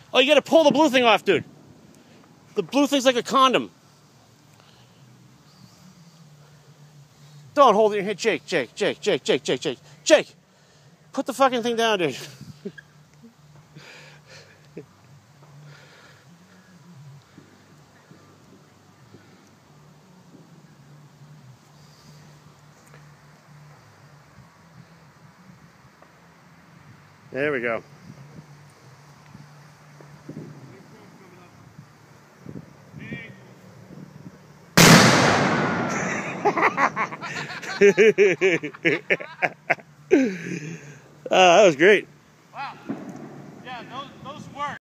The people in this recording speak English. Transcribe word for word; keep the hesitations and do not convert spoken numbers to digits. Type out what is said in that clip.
Oh, you gotta pull the blue thing off, dude. The blue thing's like a condom. Don't hold it in your hand. Jake, Jake, Jake, Jake, Jake, Jake, Jake. Jake! Put the fucking thing down, dude. There we go. uh, that was great. Wow. Yeah, those, those work.